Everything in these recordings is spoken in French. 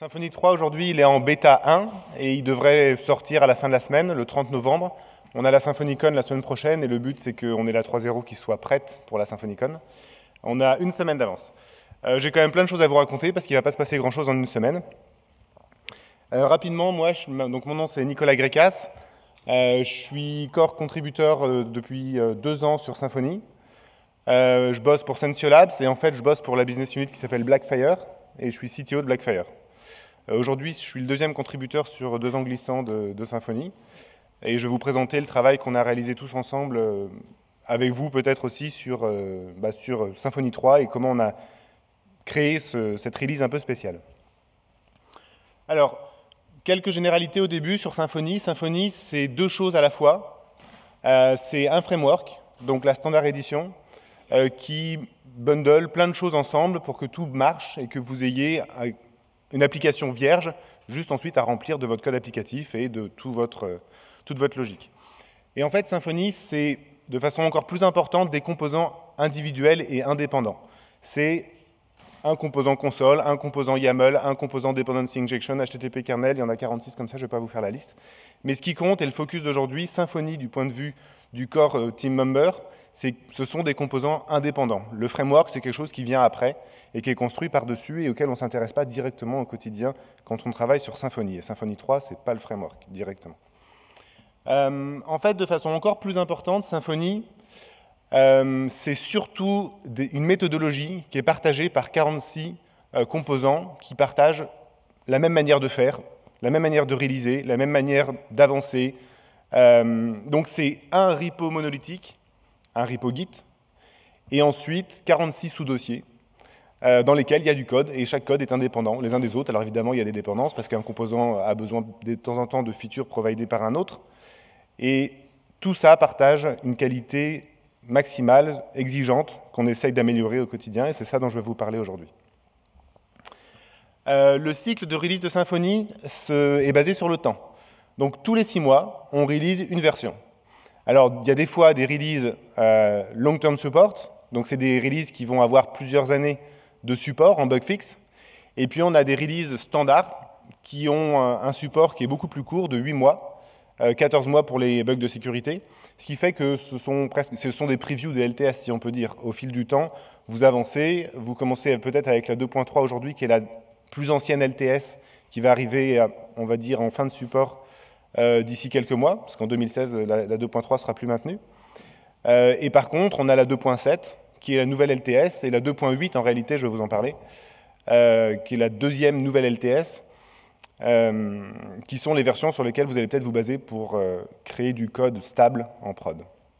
Symfony 3, aujourd'hui, il est en bêta 1 et il devrait sortir à la fin de la semaine, le 30 novembre. On a la SymfonyCon la semaine prochaine et le but, c'est qu'on ait la 3.0 qui soit prête pour la SymfonyCon. On a une semaine d'avance. J'ai quand même plein de choses à vous raconter parce qu'il ne va pas se passer grand-chose en une semaine. Rapidement, donc mon nom, c'est Nicolas Grecas. Je suis core contributeur depuis 2 ans sur Symfony. Je bosse pour Sensio Labs et en fait, je bosse pour la business unit qui s'appelle Blackfire et je suis CTO de Blackfire. Aujourd'hui, je suis le deuxième contributeur sur 2 ans glissants de Symfony et je vais vous présenter le travail qu'on a réalisé tous ensemble avec vous peut-être aussi sur Symfony 3 et comment on a créé cette release un peu spéciale. Alors, quelques généralités au début sur Symfony. Symfony, c'est 2 choses à la fois. C'est un framework, donc la Standard Edition, qui bundle plein de choses ensemble pour que tout marche et que vous ayez une application vierge, juste ensuite à remplir de votre code applicatif et de toute votre logique. Et en fait, Symfony, c'est de façon encore plus importante des composants individuels et indépendants. C'est un composant console, un composant YAML, un composant dependency injection, HTTP kernel, il y en a 46 comme ça, je ne vais pas vous faire la liste. Mais ce qui compte, et le focus d'aujourd'hui, Symfony du point de vue du core team member, ce sont des composants indépendants. Le framework, c'est quelque chose qui vient après et qui est construit par-dessus et auquel on ne s'intéresse pas directement au quotidien quand on travaille sur Symfony. Et Symfony 3, ce n'est pas le framework directement. En fait, de façon encore plus importante, Symfony, c'est surtout une méthodologie qui est partagée par 46 composants qui partagent la même manière de faire, la même manière de réaliser, la même manière d'avancer. Donc c'est un repo monolithique, un repo Git, et ensuite 46 sous-dossiers dans lesquels il y a du code, et chaque code est indépendant les uns des autres. Alors évidemment, il y a des dépendances, parce qu'un composant a besoin de temps en temps de features providées par un autre, et tout ça partage une qualité maximale, exigeante, qu'on essaye d'améliorer au quotidien, et c'est ça dont je vais vous parler aujourd'hui. Le cycle de release de Symfony est basé sur le temps. Donc tous les 6 mois, on release une version. Alors, il y a des fois des releases long-term support, donc c'est des releases qui vont avoir plusieurs années de support en bug fix, et puis on a des releases standards qui ont un support qui est beaucoup plus court, de 8 mois, 14 mois pour les bugs de sécurité, ce qui fait que ce sont des previews des LTS, si on peut dire. Au fil du temps, vous avancez, vous commencez peut-être avec la 2.3 aujourd'hui, qui est la plus ancienne LTS, qui va arriver, on va dire, en fin de support d'ici quelques mois, parce qu'en 2016, la 2.3 sera plus maintenue. Et par contre, on a la 2.7, qui est la nouvelle LTS, et la 2.8, en réalité, je vais vous en parler, qui est la deuxième nouvelle LTS, qui sont les versions sur lesquelles vous allez peut-être vous baser pour créer du code stable en prod.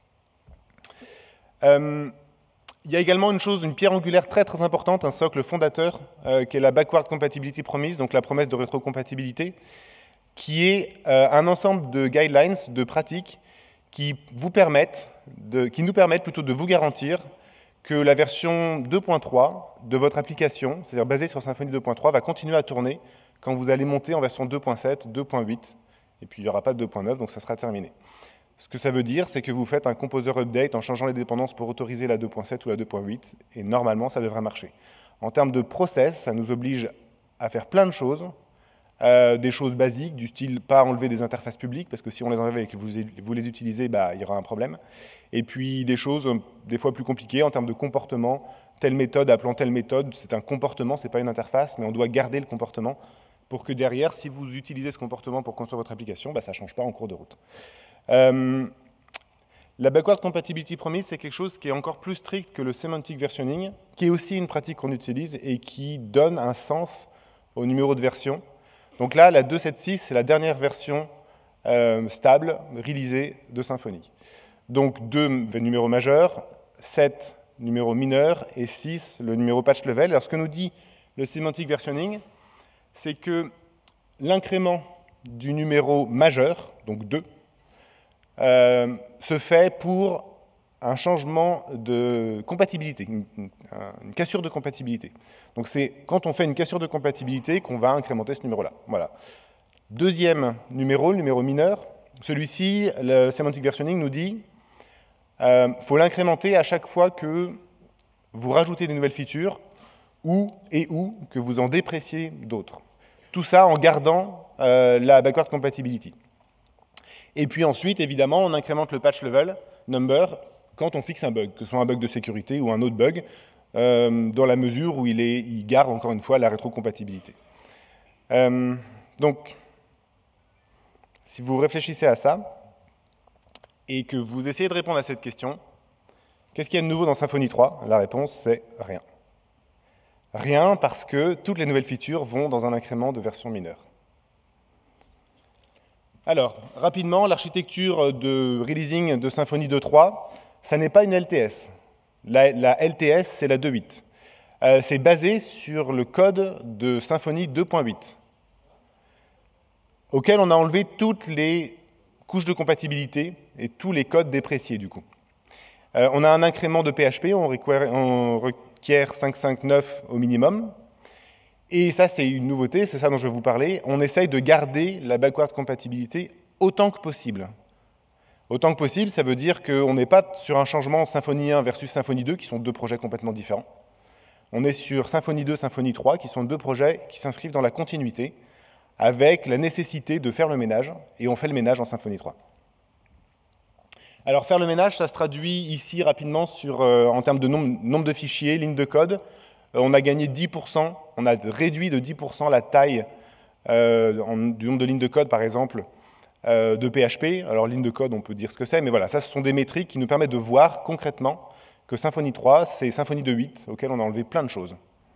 Il y a également une pierre angulaire très très importante, un socle fondateur, qui est la Backward Compatibility Promise, donc la promesse de rétrocompatibilité, qui est un ensemble de guidelines, de pratiques, qui nous permettent plutôt de vous garantir que la version 2.3 de votre application, c'est-à-dire basée sur Symfony 2.3, va continuer à tourner quand vous allez monter en version 2.7, 2.8, et puis il n'y aura pas de 2.9, donc ça sera terminé. Ce que ça veut dire, c'est que vous faites un composer update en changeant les dépendances pour autoriser la 2.7 ou la 2.8, et normalement, ça devrait marcher. En termes de process, ça nous oblige à faire plein de choses, des choses basiques, du style pas enlever des interfaces publiques, parce que si on les enlève et que vous les utilisez, il y aura un problème. Et puis des choses des fois plus compliquées en termes de comportement, telle méthode appelant telle méthode, c'est un comportement, c'est pas une interface, mais on doit garder le comportement pour que derrière, si vous utilisez ce comportement pour construire votre application, ça ne change pas en cours de route. La Backward Compatibility Promise, c'est quelque chose qui est encore plus strict que le Semantic Versioning, qui est aussi une pratique qu'on utilise et qui donne un sens au numéro de version. Donc là, la 2.7.6, c'est la dernière version stable, réalisée de Symfony. Donc 2 numéros majeurs, 7 numéros mineurs et 6 le numéro patch level. Alors ce que nous dit le Semantic Versioning, c'est que l'incrément du numéro majeur, donc 2, se fait pour un changement de compatibilité, une cassure de compatibilité. Donc c'est quand on fait une cassure de compatibilité qu'on va incrémenter ce numéro-là. Voilà. Deuxième numéro, le numéro mineur, celui-ci, le Semantic Versioning nous dit faut l'incrémenter à chaque fois que vous rajoutez des nouvelles features ou que vous en dépréciez d'autres. Tout ça en gardant la backward compatibility. Et puis ensuite, évidemment, on incrémente le patch level number quand on fixe un bug, que ce soit un bug de sécurité ou un autre bug, dans la mesure où il garde encore une fois la rétrocompatibilité. Donc, si vous réfléchissez à ça, et que vous essayez de répondre à cette question, qu'est-ce qu'il y a de nouveau dans Symfony 3? La réponse, c'est rien. Rien parce que toutes les nouvelles features vont dans un incrément de version mineure. Alors, rapidement, l'architecture de releasing de Symfony 2.3, ça n'est pas une LTS. La LTS, c'est la 2.8. C'est basé sur le code de Symfony 2.8, auquel on a enlevé toutes les couches de compatibilité et tous les codes dépréciés, du coup. On a un incrément de PHP, on requiert 5.5.9 au minimum. Et ça, c'est une nouveauté, c'est ça dont je vais vous parler. On essaye de garder la backward compatibilité autant que possible. Autant que possible, ça veut dire qu'on n'est pas sur un changement Symfony 1 versus Symfony 2, qui sont deux projets complètement différents. On est sur Symfony 2, Symfony 3, qui sont deux projets qui s'inscrivent dans la continuité, avec la nécessité de faire le ménage, et on fait le ménage en Symfony 3. Alors, faire le ménage, ça se traduit ici rapidement en termes de nombre de fichiers, lignes de code. On a gagné 10%, on a réduit de 10% la taille du nombre de lignes de code, par exemple, de PHP. Alors, ligne de code, on peut dire ce que c'est, mais voilà, ça, ce sont des métriques qui nous permettent de voir concrètement que Symfony 3, c'est Symfony 2.8, auquel on a enlevé plein de choses.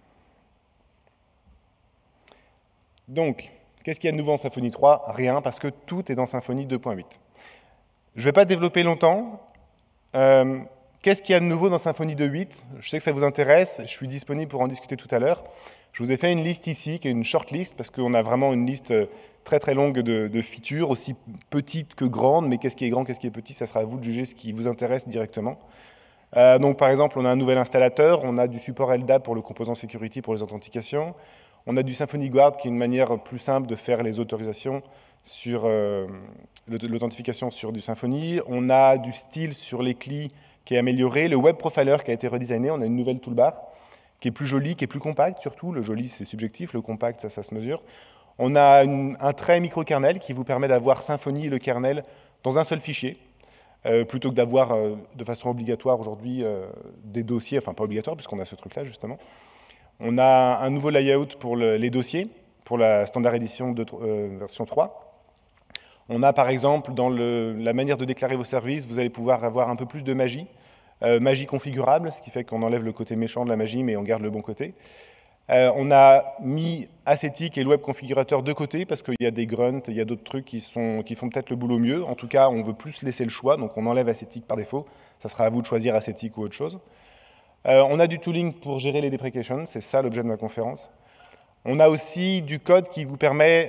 Donc, qu'est-ce qu'il y a de nouveau en Symfony 3? Rien, parce que tout est dans Symfony 2.8. Je ne vais pas développer longtemps. Qu'est-ce qu'il y a de nouveau dans Symfony 2.8? Je sais que ça vous intéresse, je suis disponible pour en discuter tout à l'heure. Je vous ai fait une liste ici, qui est une short list, parce qu'on a vraiment une liste très très longue de features, aussi petites que grandes, mais qu'est-ce qui est grand, qu'est-ce qui est petit, ça sera à vous de juger ce qui vous intéresse directement. Donc par exemple, on a un nouvel installateur, on a du support LDAP pour le composant security pour les authentications, on a du Symfony Guard qui est une manière plus simple de faire les autorisations sur l'authentification sur du Symfony, on a du style sur les CLI qui est amélioré, le Web Profiler qui a été redesigné, on a une nouvelle toolbar qui est plus jolie, qui est plus compacte surtout, le joli c'est subjectif, le compact ça se mesure. On a un trait microkernel qui vous permet d'avoir Symfony et le kernel dans un seul fichier, plutôt que d'avoir de façon obligatoire aujourd'hui des dossiers, enfin pas obligatoire puisqu'on a ce truc-là justement. On a un nouveau layout pour les dossiers, pour la standard edition de version 3. On a par exemple, dans la manière de déclarer vos services, vous allez pouvoir avoir un peu plus de magie, magie configurable, ce qui fait qu'on enlève le côté méchant de la magie, mais on garde le bon côté. On a mis Ascetic et le web configurateur de côté, parce qu'il y a des grunts, il y a d'autres trucs qui font peut-être le boulot mieux. En tout cas, on veut plus laisser le choix, donc on enlève Ascetic par défaut. Ça sera à vous de choisir Ascetic ou autre chose. On a du tooling pour gérer les deprecations, c'est ça l'objet de ma conférence. On a aussi du code qui nous permet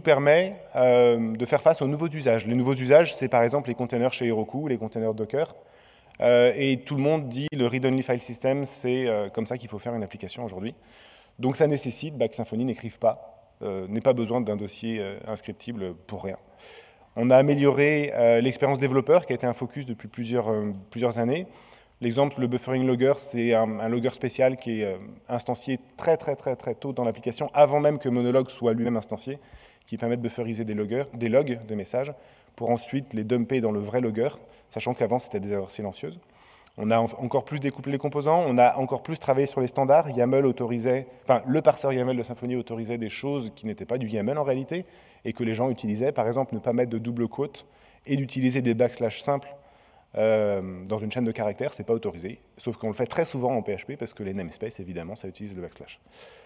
de faire face aux nouveaux usages. Les nouveaux usages, c'est par exemple les containers chez Heroku, les containers Docker. Et tout le monde dit le read-only file system, c'est comme ça qu'il faut faire une application aujourd'hui. Donc ça nécessite que Symfony n'écrive pas, n'ait pas besoin d'un dossier inscriptible pour rien. On a amélioré l'expérience développeur, qui a été un focus depuis plusieurs années. L'exemple, le buffering logger, c'est un logger spécial qui est instancié très tôt dans l'application, avant même que Monologue soit lui-même instancié, qui permet de bufferiser des logs, des messages, pour ensuite les dumper dans le vrai logger, sachant qu'avant c'était des erreurs silencieuses. On a encore plus découpé les composants, on a encore plus travaillé sur les standards. YAML autorisait, enfin le parseur YAML de Symfony autorisait des choses qui n'étaient pas du YAML en réalité, et que les gens utilisaient, par exemple ne pas mettre de double quote, et d'utiliser des backslash simples dans une chaîne de caractères, c'est pas autorisé, sauf qu'on le fait très souvent en PHP parce que les namespaces, évidemment, ça utilise le backslash.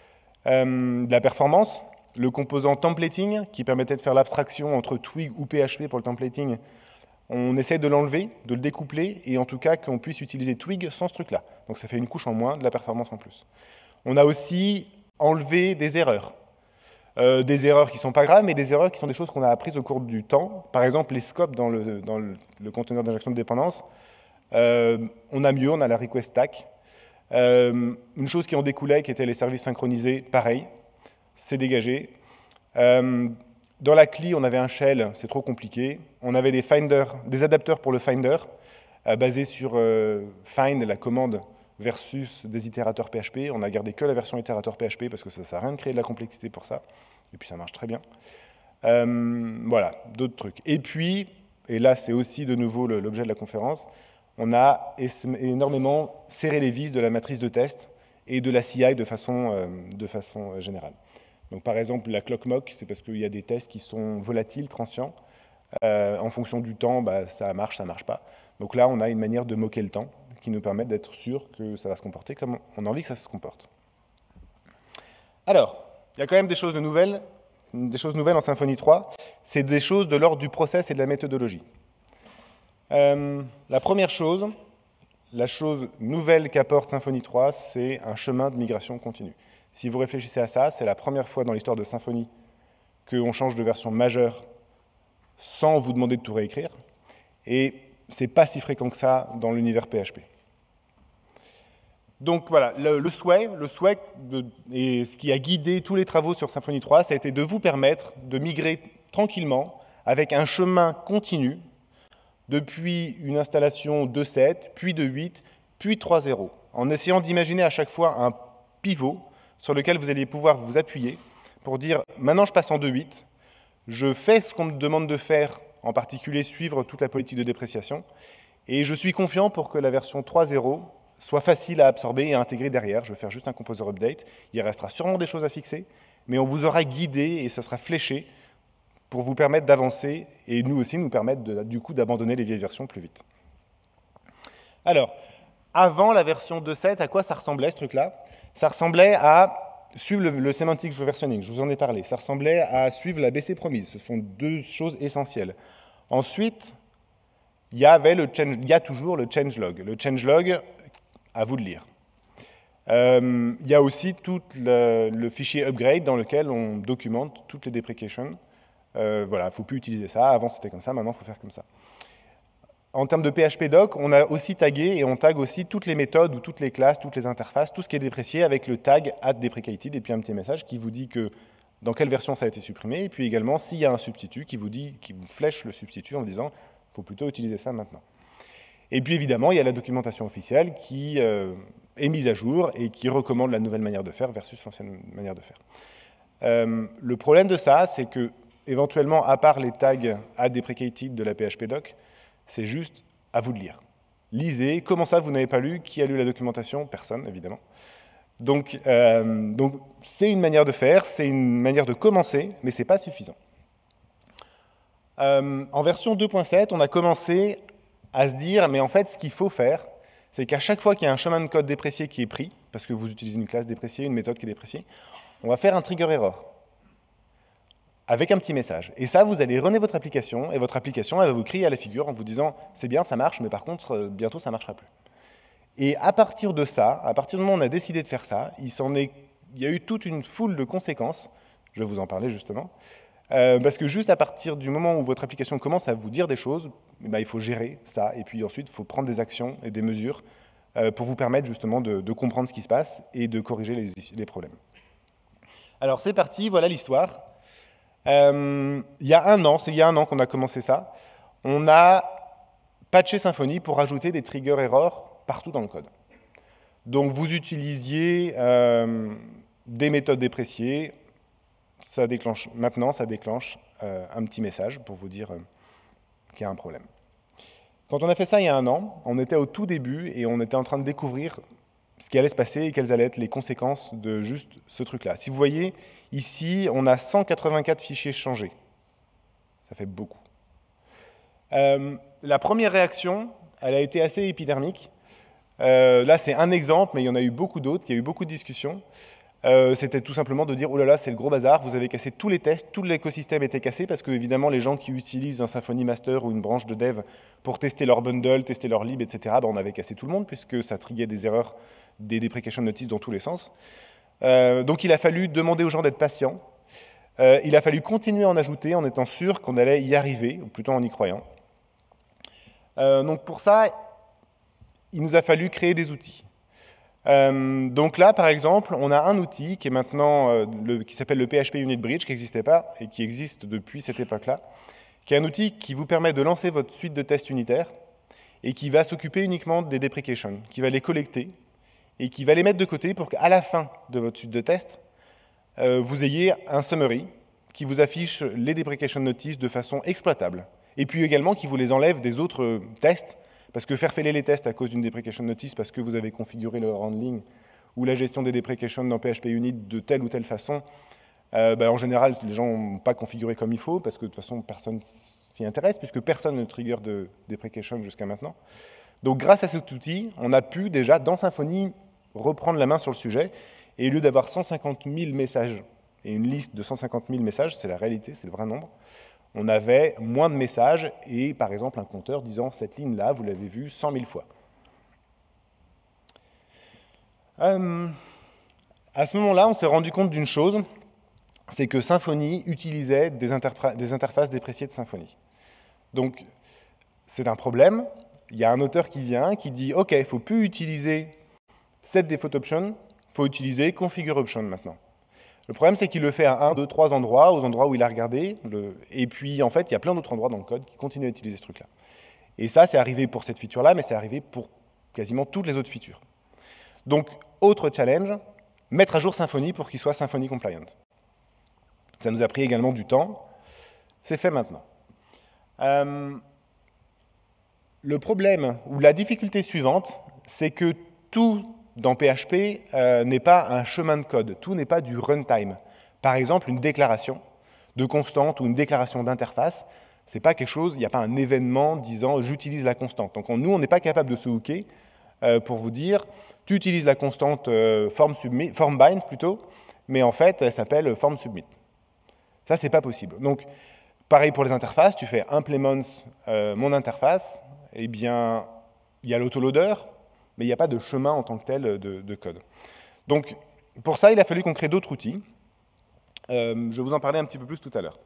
La performance, le composant templating qui permettait de faire l'abstraction entre Twig ou PHP pour le templating, on essaie de l'enlever, de le découpler, et en tout cas qu'on puisse utiliser Twig sans ce truc-là. Donc ça fait une couche en moins, de la performance en plus. On a aussi enlevé des erreurs qui ne sont pas graves, mais des erreurs qui sont des choses qu'on a apprises au cours du temps. Par exemple, les scopes dans le conteneur d'injection de dépendance, on a mieux, on a la request stack. Une chose qui en découlait, qui était les services synchronisés, pareil, c'est dégagé. Dans la CLI, on avait un shell, c'est trop compliqué. On avait des adapteurs pour le Finder, basés sur find, la commande, versus des itérateurs PHP. On a gardé que la version itérateur PHP parce que ça ne sert à rien de créer de la complexité pour ça. et puis ça marche très bien. Voilà, d'autres trucs. Et puis, et là c'est aussi de nouveau l'objet de la conférence, on a énormément serré les vis de la matrice de test et de la CI de façon générale. Donc par exemple, la clock mock, c'est parce qu'il y a des tests qui sont volatiles, transients. En fonction du temps, ça marche pas. Donc là, on a une manière de moquer le temps qui nous permet d'être sûr que ça va se comporter comme on a envie que ça se comporte. Alors, il y a quand même des choses nouvelles en Symfony 3. C'est des choses de l'ordre du process et de la méthodologie. La première chose, la chose nouvelle qu'apporte Symfony 3, c'est un chemin de migration continue. Si vous réfléchissez à ça, c'est la première fois dans l'histoire de Symfony qu'on change de version majeure sans vous demander de tout réécrire. Et c'est pas si fréquent que ça dans l'univers PHP. Donc voilà, le souhait et ce qui a guidé tous les travaux sur Symfony 3, ça a été de vous permettre de migrer tranquillement avec un chemin continu depuis une installation 2.7, puis 2.8, puis 3.0, en essayant d'imaginer à chaque fois un pivot sur lequel vous alliez pouvoir vous appuyer pour dire « maintenant je passe en 2.8, je fais ce qu'on me demande de faire, en particulier suivre toute la politique de dépréciation, et je suis confiant pour que la version 3.0 soit facile à absorber et à intégrer derrière. Je vais faire juste un composer update, il restera sûrement des choses à fixer, mais on vous aura guidé et ça sera fléché pour vous permettre d'avancer et nous aussi nous permettre du coup d'abandonner les vieilles versions plus vite. Alors, avant la version 2.7, à quoi ça ressemblait ce truc-là? Ça ressemblait à suivre le semantic versioning, je vous en ai parlé. Ça ressemblait à suivre la BC promise. Ce sont deux choses essentielles. Ensuite, il y a toujours le changelog. Le changelog, à vous de lire. Il y a aussi tout le fichier upgrade dans lequel on documente toutes les deprecations. Voilà, il ne faut plus utiliser ça. Avant, c'était comme ça. Maintenant, il faut faire comme ça. En termes de PHP doc, on a aussi tagué et on tag aussi toutes les méthodes ou toutes les classes, toutes les interfaces, tout ce qui est déprécié avec le tag @deprecated et puis un petit message qui vous dit que dans quelle version ça a été supprimé et puis également s'il y a un substitut qui vous flèche le substitut en disant il faut plutôt utiliser ça maintenant. Et puis évidemment, il y a la documentation officielle qui est mise à jour et qui recommande la nouvelle manière de faire versus l'ancienne manière de faire. Le problème de ça, c'est que éventuellement, à part les tags @deprecated de la PHP doc, c'est juste à vous de lire. Lisez. Comment ça, vous n'avez pas lu? Qui a lu la documentation? Personne, évidemment. Donc c'est une manière de faire, c'est une manière de commencer, mais ce n'est pas suffisant. En version 2.7, on a commencé à se dire, mais en fait, ce qu'il faut faire, c'est qu'à chaque fois qu'il y a un chemin de code déprécié qui est pris, parce que vous utilisez une classe dépréciée, une méthode qui est dépréciée, on va faire un trigger error avec un petit message. Et ça, vous allez runner votre application, et votre application, elle va vous crier à la figure en vous disant « c'est bien, ça marche, mais par contre, bientôt, ça ne marchera plus ». Et à partir de ça, à partir du moment où on a décidé de faire ça, il y a eu toute une foule de conséquences, je vais vous en parler justement, parce que juste à partir du moment où votre application commence à vous dire des choses, il faut gérer ça, et puis ensuite, il faut prendre des actions et des mesures pour vous permettre justement de comprendre ce qui se passe et de corriger les problèmes. Alors c'est parti, voilà l'histoire. Il y a un an qu'on a commencé ça. On a patché Symfony pour ajouter des trigger errors partout dans le code. Donc vous utilisiez des méthodes dépréciées, maintenant ça déclenche un petit message pour vous dire qu'il y a un problème. Quand on a fait ça il y a un an, on était au tout début et on était en train de découvrir ce qui allait se passer et quelles allaient être les conséquences de juste ce truc-là. Si vous voyez, ici, on a 184 fichiers changés. Ça fait beaucoup. La première réaction, elle a été assez épidermique. Là, c'est un exemple, mais il y en a eu beaucoup d'autres. Il y a eu beaucoup de discussions. C'était tout simplement de dire « Oh là là, c'est le gros bazar, vous avez cassé tous les tests, tout l'écosystème était cassé » parce que, évidemment, les gens qui utilisent un Symfony Master ou une branche de dev pour tester leur bundle, tester leur lib, etc., on avait cassé tout le monde puisque ça triguait des erreurs, des deprecation notices dans tous les sens. Donc il a fallu demander aux gens d'être patients. Il a fallu continuer à en ajouter en étant sûr qu'on allait y arriver, ou plutôt en y croyant. Donc pour ça, il nous a fallu créer des outils. Donc là, par exemple, on a un outil qui est maintenant qui s'appelle le PHP Unit Bridge, qui n'existait pas et qui existe depuis cette époque-là, qui est un outil qui vous permet de lancer votre suite de tests unitaires et qui va s'occuper uniquement des deprecations, qui va les collecter et qui va les mettre de côté pour qu'à la fin de votre suite de tests, vous ayez un summary qui vous affiche les deprecation notices de façon exploitable. Et puis également qui vous les enlève des autres tests, parce que faire failer les tests à cause d'une deprecation notice parce que vous avez configuré le handling ou la gestion des deprecations dans PHP Unit de telle ou telle façon, en général, les gens n'ont pas configuré comme il faut, parce que de toute façon, personne s'y intéresse, puisque personne ne trigger de deprecation jusqu'à maintenant. Donc grâce à cet outil, on a pu déjà, dans Symfony, reprendre la main sur le sujet, et au lieu d'avoir 150 000 messages, et une liste de 150 000 messages, c'est la réalité, c'est le vrai nombre, on avait moins de messages, et par exemple un compteur disant « cette ligne-là, vous l'avez vue 100 000 fois ». À ce moment-là, on s'est rendu compte d'une chose, c'est que Symfony utilisait des interfaces dépréciées de Symfony. Donc, c'est un problème. Il y a un auteur qui vient, qui dit « Ok, il ne faut plus utiliser set default option, il faut utiliser configure option maintenant ». Le problème, c'est qu'il le fait à 1, 2, 3 endroits, aux endroits où il a regardé. Et puis, en fait, il y a plein d'autres endroits dans le code qui continuent à utiliser ce truc-là. Et ça, c'est arrivé pour cette feature-là, mais c'est arrivé pour quasiment toutes les autres features. Donc, autre challenge, mettre à jour Symfony pour qu'il soit Symfony compliant. Ça nous a pris également du temps. C'est fait maintenant. Le problème, ou la difficulté suivante, c'est que tout dans PHP n'est pas un chemin de code. Tout n'est pas du runtime. Par exemple, une déclaration de constante ou une déclaration d'interface, c'est pas quelque chose, il n'y a pas un événement disant « j'utilise la constante ». Donc nous, on n'est pas capable de se hooker pour vous dire « tu utilises la constante form bind plutôt, mais en fait, elle s'appelle form submit ». Ça, c'est pas possible. Donc, pareil pour les interfaces, tu fais implements mon interface, eh bien, il y a l'autoloader, mais il n'y a pas de chemin en tant que tel de code. Donc, pour ça, il a fallu qu'on crée d'autres outils. Je vais vous en parler un petit peu plus tout à l'heure.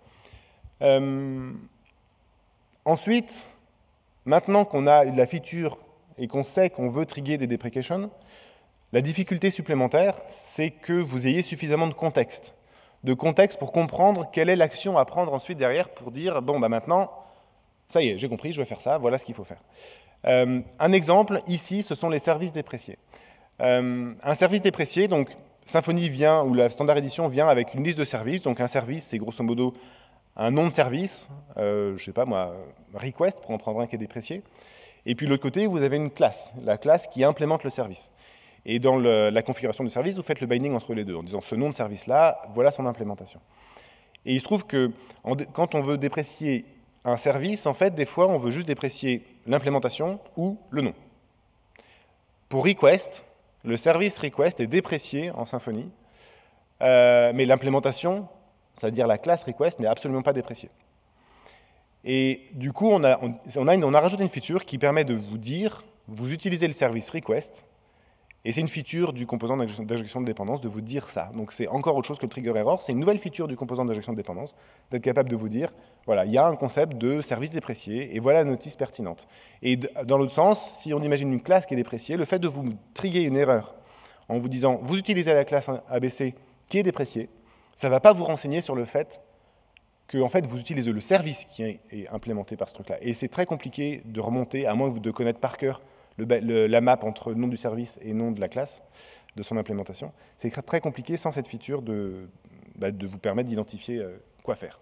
Ensuite, maintenant qu'on a la feature et qu'on sait qu'on veut trigger des deprecations, la difficulté supplémentaire, c'est que vous ayez suffisamment de contexte pour comprendre quelle est l'action à prendre ensuite derrière pour dire, bon, bah maintenant, ça y est, j'ai compris, je vais faire ça, voilà ce qu'il faut faire. Un exemple, ici, ce sont les services dépréciés. Un service déprécié, donc Symfony vient, ou la Standard Edition vient avec une liste de services, donc un service, c'est grosso modo un nom de service, je sais pas moi, request, pour en prendre un qui est déprécié, et puis de l'autre côté, vous avez une classe, la classe qui implémente le service. Et dans la configuration du service, vous faites le binding entre les deux, en disant ce nom de service-là, voilà son implémentation. Et il se trouve que quand on veut déprécier un service, en fait, des fois, on veut juste déprécier l'implémentation ou le nom. Pour request, le service request est déprécié en Symfony, mais l'implémentation, c'est-à-dire la classe request, n'est absolument pas dépréciée. Et du coup, on a rajouté une feature qui permet de vous dire, vous utilisez le service request, et c'est une feature du composant d'injection de dépendance de vous dire ça. Donc c'est encore autre chose que le trigger error, c'est une nouvelle feature du composant d'injection de dépendance, d'être capable de vous dire, voilà, il y a un concept de service déprécié, et voilà la notice pertinente. Et dans l'autre sens, si on imagine une classe qui est dépréciée, le fait de vous trigger une erreur en vous disant, vous utilisez la classe ABC qui est dépréciée, ça ne va pas vous renseigner sur le fait que en fait, vous utilisez le service qui est implémenté par ce truc-là. Et c'est très compliqué de remonter, à moins de connaître par cœur la map entre le nom du service et le nom de la classe, de son implémentation. C'est très compliqué sans cette feature de vous permettre d'identifier quoi faire.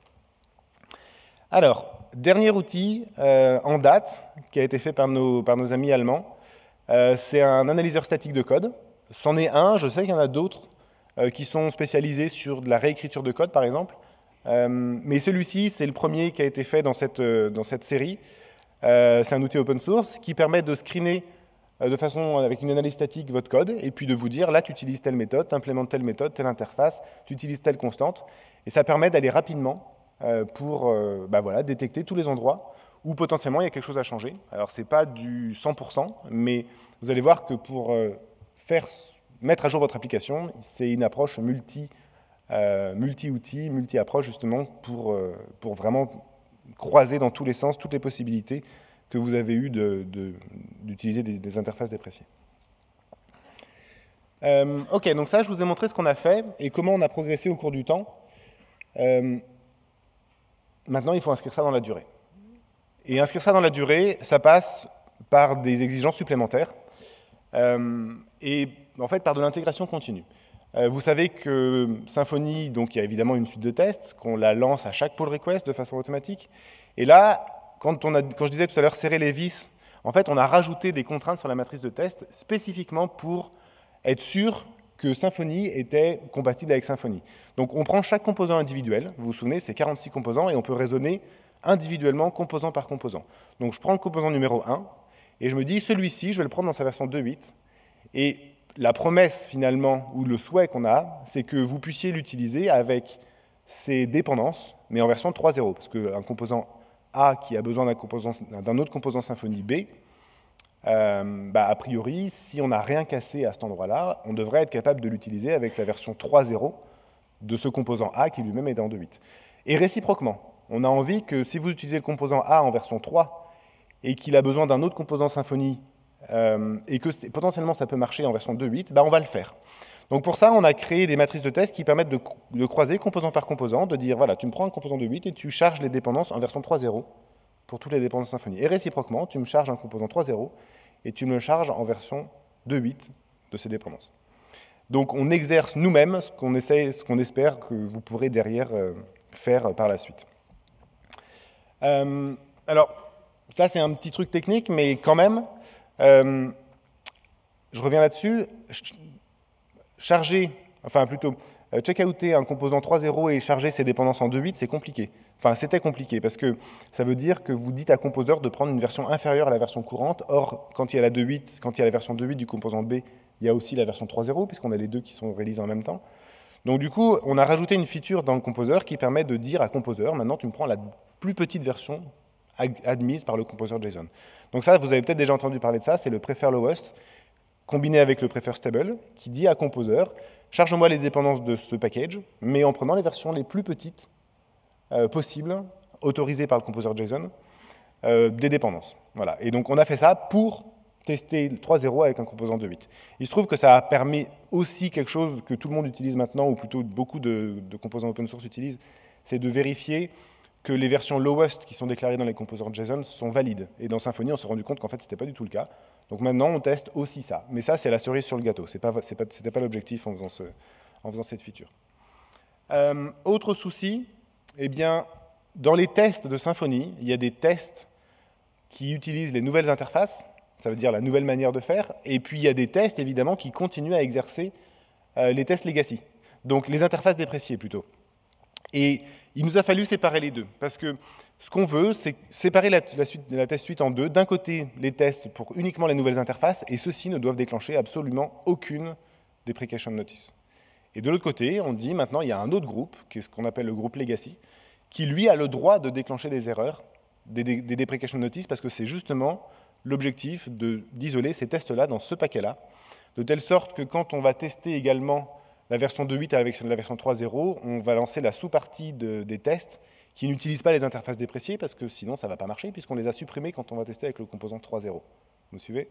Alors, dernier outil en date qui a été fait par nos amis allemands, c'est un analyseur statique de code. C'en est un, je sais qu'il y en a d'autres qui sont spécialisés sur de la réécriture de code, par exemple. Mais celui-ci, c'est le premier qui a été fait dans cette série. C'est un outil open source qui permet de screener de façon avec une analyse statique votre code et puis de vous dire là tu utilises telle méthode, tu implémentes telle méthode, telle interface, tu utilises telle constante et ça permet d'aller rapidement pour détecter tous les endroits où potentiellement il y a quelque chose à changer. Alors c'est pas du 100%, mais vous allez voir que pour mettre à jour votre application, c'est une approche multi-outils, multi-approche justement pour vraiment croiser dans tous les sens toutes les possibilités que vous avez eues d'utiliser des interfaces dépréciées. Ok, donc ça, je vous ai montré ce qu'on a fait et comment on a progressé au cours du temps. Maintenant, il faut inscrire ça dans la durée. Et inscrire ça dans la durée, ça passe par des exigences supplémentaires et en fait par de l'intégration continue. Vous savez que Symfony, donc il y a évidemment une suite de tests, qu'on la lance à chaque pull request de façon automatique. Et là, quand je disais tout à l'heure serrer les vis, en fait, on a rajouté des contraintes sur la matrice de test spécifiquement pour être sûr que Symfony était compatible avec Symfony. Donc on prend chaque composant individuel, vous vous souvenez, c'est 46 composants, et on peut raisonner individuellement, composant par composant. Donc je prends le composant numéro 1, et je me dis, celui-ci, je vais le prendre dans sa version 2.8, et la promesse, finalement, ou le souhait qu'on a, c'est que vous puissiez l'utiliser avec ses dépendances, mais en version 3.0, parce qu'un composant A qui a besoin d'un autre composant Symfony B, a priori, si on n'a rien cassé à cet endroit-là, on devrait être capable de l'utiliser avec la version 3.0 de ce composant A qui lui-même est dans 2.8. Et réciproquement, on a envie que si vous utilisez le composant A en version 3 et qu'il a besoin d'un autre composant Symfony et que potentiellement ça peut marcher en version 2.8, on va le faire. Donc pour ça, on a créé des matrices de test qui permettent de croiser composant par composant, de dire, voilà, tu me prends un composant 2.8 et tu charges les dépendances en version 3.0 pour toutes les dépendances Symfony. Et réciproquement, tu me charges un composant 3.0 et tu me le charges en version 2.8 de ces dépendances. Donc on exerce nous-mêmes ce qu'on espère que vous pourrez derrière faire par la suite. Alors, ça c'est un petit truc technique, mais quand même, je reviens là-dessus. Check-outer un composant 3.0 et charger ses dépendances en 2.8, c'est compliqué. Enfin, c'était compliqué, parce que ça veut dire que vous dites à Composer de prendre une version inférieure à la version courante. Or, quand il y a la version 2.8 du composant B, il y a aussi la version 3.0, puisqu'on a les deux qui sont réalisés en même temps. Donc du coup, on a rajouté une feature dans le Composer qui permet de dire à Composer, maintenant tu me prends la plus petite version admise par le Composer JSON. Donc ça, vous avez peut-être déjà entendu parler de ça, c'est le prefer lowest, combiné avec le prefer stable, qui dit à Composer, charge-moi les dépendances de ce package, mais en prenant les versions les plus petites possibles, autorisées par le Composer JSON, des dépendances. Voilà. Et donc on a fait ça pour tester 3.0 avec un composant 2.8. Il se trouve que ça a permis aussi quelque chose que tout le monde utilise maintenant, ou plutôt beaucoup de composants open source utilisent, c'est de vérifier que les versions lowest qui sont déclarées dans les composants JSON sont valides. Et dans Symfony, on s'est rendu compte qu'en fait, ce n'était pas du tout le cas. Donc maintenant, on teste aussi ça. Mais ça, c'est la cerise sur le gâteau. Ce n'était pas l'objectif en faisant cette feature. Autre souci, eh bien, dans les tests de Symfony, il y a des tests qui utilisent les nouvelles interfaces, ça veut dire la nouvelle manière de faire, et puis il y a des tests, évidemment, qui continuent à exercer les tests legacy, donc les interfaces dépréciées plutôt. Et il nous a fallu séparer les deux, parce que ce qu'on veut, c'est séparer la test suite en deux. D'un côté, les tests pour uniquement les nouvelles interfaces, et ceux-ci ne doivent déclencher absolument aucune deprecation notice. Et de l'autre côté, on dit maintenant, il y a un autre groupe, qui est ce qu'on appelle le groupe legacy, qui lui a le droit de déclencher des erreurs, des deprecation notices, parce que c'est justement l'objectif d'isoler ces tests-là dans ce paquet-là, de telle sorte que quand on va tester également la version 2.8 avec la version 3.0, on va lancer la sous-partie des tests qui n'utilisent pas les interfaces dépréciées, parce que sinon ça ne va pas marcher, puisqu'on les a supprimés quand on va tester avec le composant 3.0. Vous me suivez?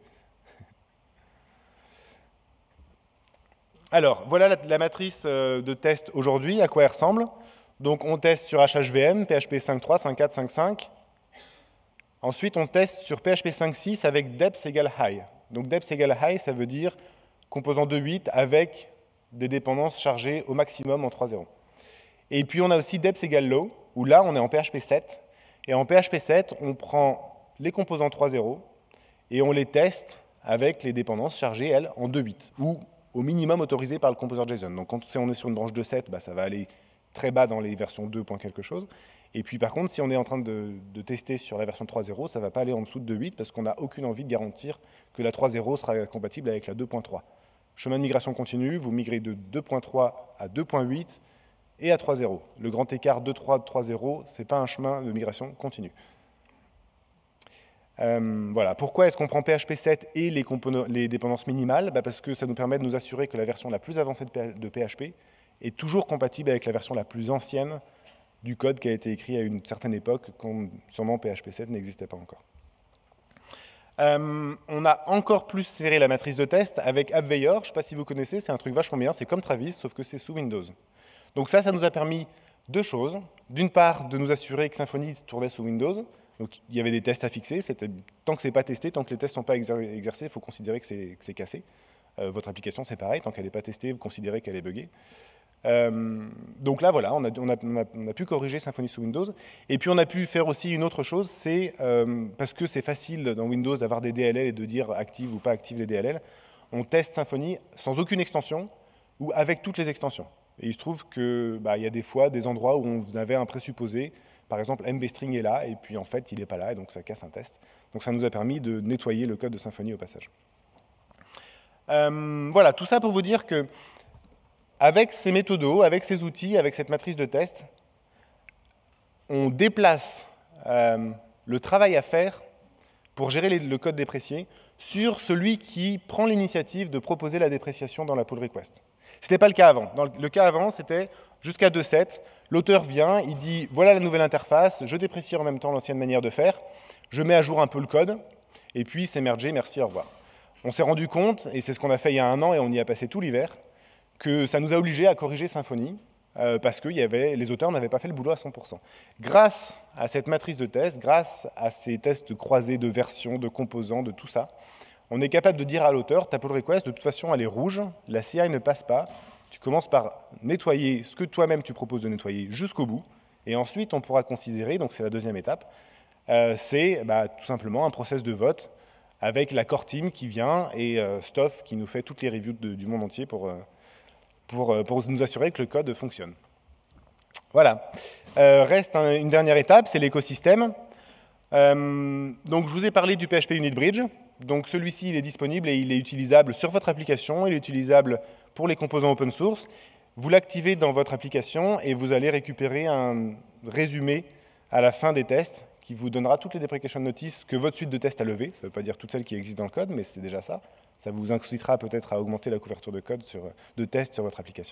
Alors, voilà la matrice de test aujourd'hui, à quoi elle ressemble. Donc on teste sur HHVM, PHP 5.3, 5.4, 5.5. Ensuite, on teste sur PHP 5.6 avec depth égale high. Donc depth égale high, ça veut dire composant 2.8 avec des dépendances chargées au maximum en 3.0. Et puis on a aussi depth égale low, où là on est en PHP 7. Et en PHP 7, on prend les composants 3.0 et on les teste avec les dépendances chargées, elles, en 2.8, ou au minimum autorisées par le composer JSON. Donc quand on est sur une branche 2.7, ça va aller très bas dans les versions 2. quelque chose. Et puis par contre, si on est en train de tester sur la version 3.0, ça ne va pas aller en dessous de 2.8 parce qu'on n'a aucune envie de garantir que la 3.0 sera compatible avec la 2.3. Chemin de migration continue, vous migrez de 2.3 à 2.8 et à 3.0. Le grand écart 2.3 3.0, ce n'est pas un chemin de migration continue. Voilà. Pourquoi est-ce qu'on prend PHP 7 et les dépendances minimales? Parce que ça nous permet de nous assurer que la version la plus avancée de PHP est toujours compatible avec la version la plus ancienne du code qui a été écrit à une certaine époque, quand sûrement PHP 7 n'existait pas encore. On a encore plus serré la matrice de test avec AppVeyor. Je ne sais pas si vous connaissez, c'est un truc vachement bien, c'est comme Travis, sauf que c'est sous Windows. Donc ça nous a permis deux choses. D'une part, de nous assurer que Symfony tournait sous Windows. Donc il y avait des tests à fixer. Tant que ce n'est pas testé, tant que les tests ne sont pas exercés, il faut considérer que c'est cassé. Votre application, c'est pareil, tant qu'elle n'est pas testée, vous considérez qu'elle est buggée. Donc là, voilà, on a pu corriger Symfony sous Windows. Et puis on a pu faire aussi une autre chose, c'est parce que c'est facile dans Windows d'avoir des DLL et de dire active ou pas active les DLL, on teste Symfony sans aucune extension ou avec toutes les extensions. Et il se trouve qu'il y a des fois des endroits où on avait un présupposé, par exemple mbstring est là, et puis en fait il n'est pas là, et donc ça casse un test. Donc ça nous a permis de nettoyer le code de Symfony au passage. Voilà, tout ça pour vous dire que avec ces méthodos, avec ces outils, avec cette matrice de test, on déplace le travail à faire pour gérer le code déprécié sur celui qui prend l'initiative de proposer la dépréciation dans la pull request. Ce n'était pas le cas avant. Dans le cas avant, c'était jusqu'à 2.7. L'auteur vient, il dit « Voilà la nouvelle interface, je déprécie en même temps l'ancienne manière de faire, je mets à jour un peu le code, et puis c'est mergé, merci, au revoir. » On s'est rendu compte, et c'est ce qu'on a fait il y a 1 an, et on y a passé tout l'hiver, que ça nous a obligés à corriger Symfony parce que les auteurs n'avaient pas fait le boulot à 100%. Grâce à cette matrice de test, grâce à ces tests croisés de versions, de composants, de tout ça, on est capable de dire à l'auteur, ta pull request, de toute façon, elle est rouge, la CI ne passe pas, tu commences par nettoyer ce que toi-même tu proposes de nettoyer jusqu'au bout, et ensuite on pourra considérer, donc c'est la deuxième étape, c'est tout simplement un process de vote avec la core team qui vient et Stoff qui nous fait toutes les reviews du monde entier pour nous assurer que le code fonctionne. Voilà. Reste une dernière étape, c'est l'écosystème. Donc, je vous ai parlé du PHP Unit Bridge. Donc, celui-ci, il est disponible et il est utilisable sur votre application. Il est utilisable pour les composants open source. Vous l'activez dans votre application et vous allez récupérer un résumé à la fin des tests qui vous donnera toutes les deprecation notices que votre suite de tests a levées. Ça ne veut pas dire toutes celles qui existent dans le code, mais c'est déjà ça. Ça vous incitera peut-être à augmenter la couverture de code de tests sur votre application.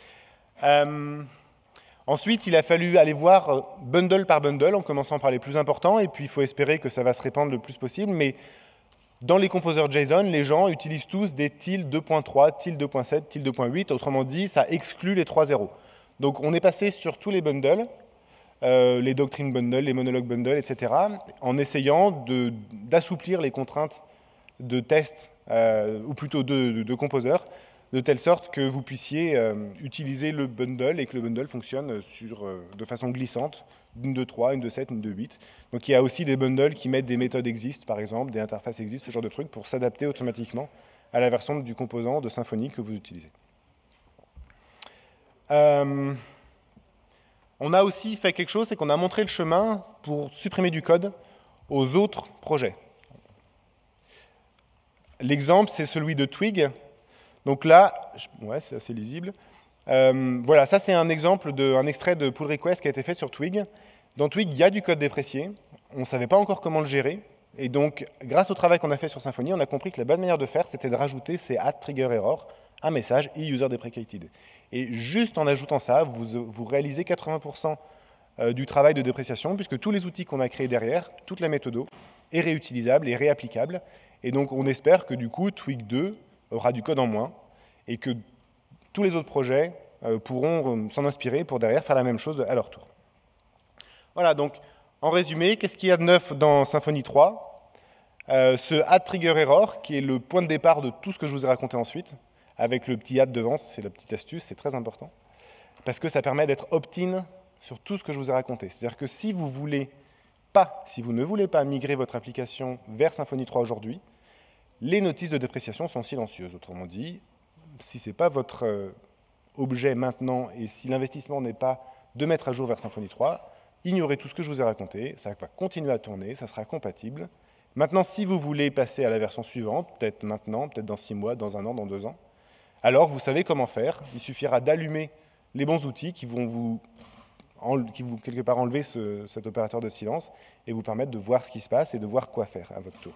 Ensuite, il a fallu aller voir bundle par bundle, en commençant par les plus importants, et puis il faut espérer que ça va se répandre le plus possible. Mais dans les composeurs JSON, les gens utilisent tous des TIL 2.3, TIL 2.7, TIL 2.8. Autrement dit, ça exclut les 3 zéros. Donc on est passé sur tous les bundles, les doctrine bundles, les monologue bundles, etc., en essayant d'assouplir les contraintes de tests, ou plutôt de composeurs, de telle sorte que vous puissiez utiliser le bundle et que le bundle fonctionne de façon glissante, une de 3, une de 7, une de 8. Donc il y a aussi des bundles qui mettent des méthodes existent, par exemple, des interfaces existent, ce genre de trucs, pour s'adapter automatiquement à la version du composant de Symfony que vous utilisez. On a aussi fait quelque chose, c'est qu'on a montré le chemin pour supprimer du code aux autres projets. L'exemple, c'est celui de Twig. Donc là, ouais, c'est assez lisible. Voilà, ça c'est un exemple un extrait de pull request qui a été fait sur Twig. Dans Twig, il y a du code déprécié. On ne savait pas encore comment le gérer. Et donc, grâce au travail qu'on a fait sur Symfony, on a compris que la bonne manière de faire, c'était de rajouter ces @triggerError, un message user deprecated. Et juste en ajoutant ça, vous réalisez 80% du travail de dépréciation, puisque tous les outils qu'on a créés derrière, toute la méthode est réutilisable et réapplicable. Et donc, on espère que du coup, Twig 2 aura du code en moins et que tous les autres projets pourront s'en inspirer pour derrière faire la même chose à leur tour. Voilà, donc, en résumé, qu'est-ce qu'il y a de neuf dans Symfony 3 ? Ce @triggerError, qui est le point de départ de tout ce que je vous ai raconté ensuite, avec le petit devant, c'est la petite astuce, c'est très important, parce que ça permet d'être opt-in sur tout ce que je vous ai raconté. C'est-à-dire que si vous ne voulez pas migrer votre application vers Symfony 3 aujourd'hui, les notices de dépréciation sont silencieuses. Autrement dit, si ce n'est pas votre objet maintenant et si l'investissement n'est pas de mettre à jour vers Symfony 3, ignorez tout ce que je vous ai raconté, ça va continuer à tourner, ça sera compatible. Maintenant, si vous voulez passer à la version suivante, peut-être maintenant, peut-être dans 6 mois, dans 1 an, dans 2 ans, alors vous savez comment faire. Il suffira d'allumer les bons outils qui vont quelque part enlever cet opérateur de silence et vous permettre de voir ce qui se passe et de voir quoi faire à votre tour.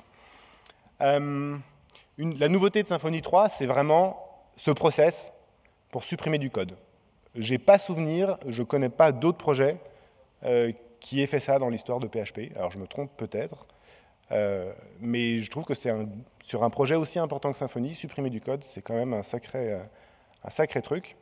La nouveauté de Symfony 3, c'est vraiment ce process pour supprimer du code. Je n'ai pas souvenir, je ne connais pas d'autres projets qui aient fait ça dans l'histoire de PHP. Alors je me trompe peut-être, mais je trouve que sur un projet aussi important que Symfony, supprimer du code, c'est quand même un sacré truc.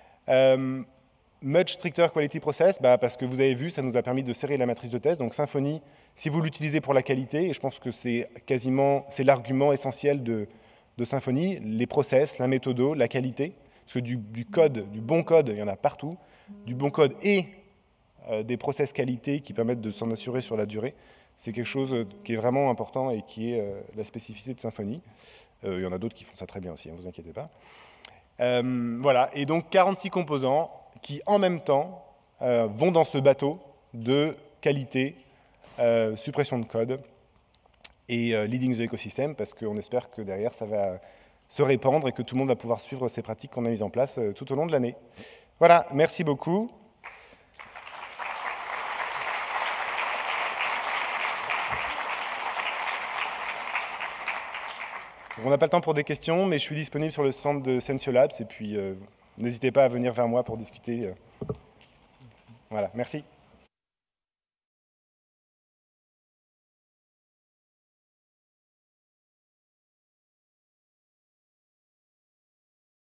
Much stricter quality process, parce que vous avez vu, ça nous a permis de serrer la matrice de test. Donc Symfony, si vous l'utilisez pour la qualité, et je pense que c'est l'argument essentiel de Symfony, les process, la méthodo, la qualité, parce que du code, du bon code, il y en a partout, du bon code et des process qualité qui permettent de s'en assurer sur la durée. C'est quelque chose qui est vraiment important et qui est la spécificité de Symfony. Il y en a d'autres qui font ça très bien aussi, ne vous inquiétez pas. Voilà, et donc 46 composants qui, en même temps, vont dans ce bateau de qualité, suppression de code et leading the ecosystem, parce qu'on espère que derrière, ça va se répandre et que tout le monde va pouvoir suivre ces pratiques qu'on a mises en place tout au long de l'année. Voilà, merci beaucoup. On n'a pas le temps pour des questions, mais je suis disponible sur le stand de Sensiolabs et puis n'hésitez pas à venir vers moi pour discuter. Voilà, merci.